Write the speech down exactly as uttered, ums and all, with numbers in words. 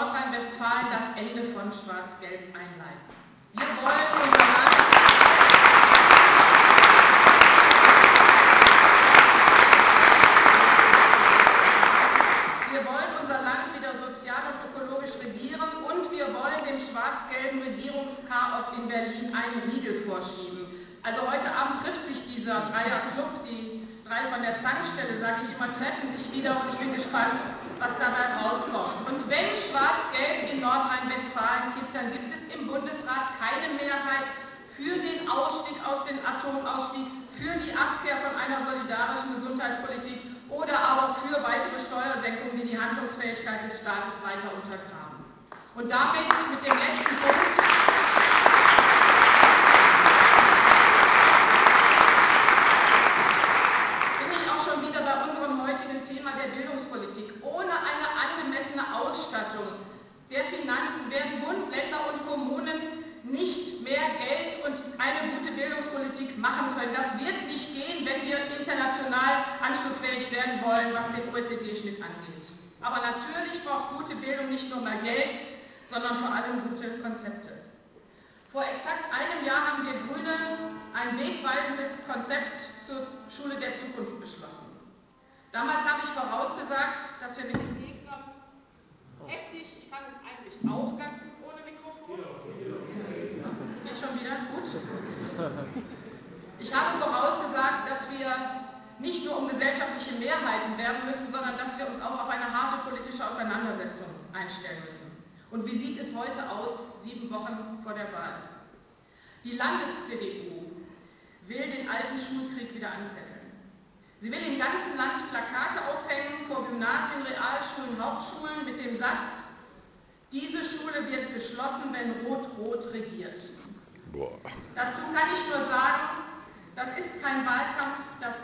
Nordrhein-Westfalen das Ende von Schwarz-Gelb einleiten. Wir wollen unser Land Wir wollen unser Land wieder sozial und ökologisch regieren und wir wollen dem schwarz-gelben Regierungschaos in Berlin einen Riegel vorschieben. Also heute Abend trifft sich dieser Dreierclub, die drei von der Tankstelle, sage ich immer, treffen sich wieder und ich bin gespannt, was dabei rauskommt. Und wenn Schwarz-Gelb in Nordrhein-Westfalen gibt, dann gibt es im Bundesrat keine Mehrheit für den Ausstieg aus dem Atomausstieg, für die Abkehr von einer solidarischen Gesundheitspolitik oder aber für weitere Steuersenkungen, die die Handlungsfähigkeit des Staates weiter untergraben. Und damit mit dem letzten Punkt bin ich auch schon wieder bei unserem heutigen Thema der Bildungspolitik. Ohne eine angemessene Ausstattung der Finanzen werden Bund, Länder und Kommunen nicht mehr Geld und eine gute Bildungspolitik machen können. Das wird nicht gehen, wenn wir international anschlussfähig werden wollen, was den O E C D-Schnitt angeht. Aber natürlich braucht gute Bildung nicht nur mehr Geld, sondern vor allem gute Konzepte. Vor exakt einem Jahr haben wir Grüne ein wegweisendes Konzept zur Schule der Zukunft beschlossen. Damals habe ich vorausgesagt, dass wir mit den Gegnern heftig, ich kann es eigentlich auch ganz gut ohne Mikrofon. Geht schon wieder? Gut. Ich habe vorausgesagt, dass wir nicht nur um gesellschaftliche Mehrheiten werben müssen, sondern dass wir uns auch auf eine harte politische Auseinandersetzung einstellen müssen. Und wie sieht es heute aus, sieben Wochen vor der Wahl? Die Landes-C D U will den alten Schulkrieg wieder anzetteln. Sie will im ganzen Land Plakate aufhängen vor Gymnasien, Realschulen, Hauptschulen mit dem Satz: Diese Schule wird geschlossen, wenn Rot-Rot regiert. Boah. Dazu kann ich nur sagen, das ist kein Wahlkampf, das